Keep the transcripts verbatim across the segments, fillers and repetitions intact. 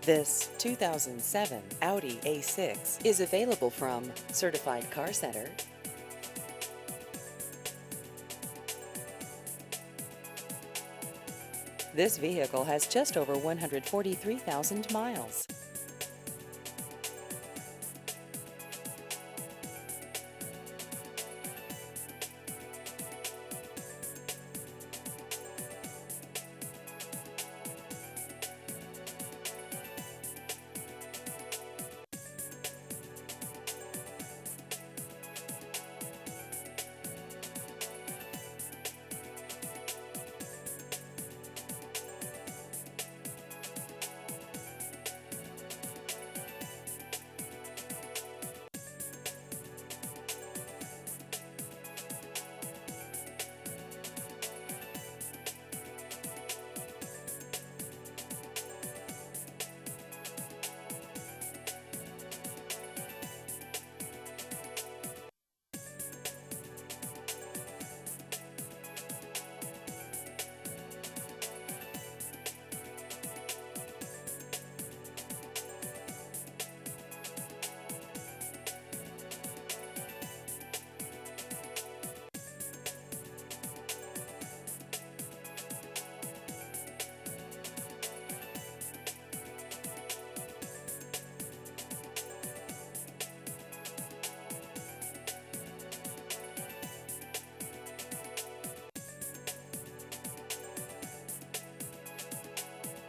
This two thousand seven Audi A six is available from Certified Car Center. This vehicle has just over one hundred forty-three thousand miles.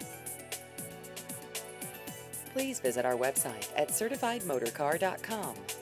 Please visit our website at certified motor car dot com.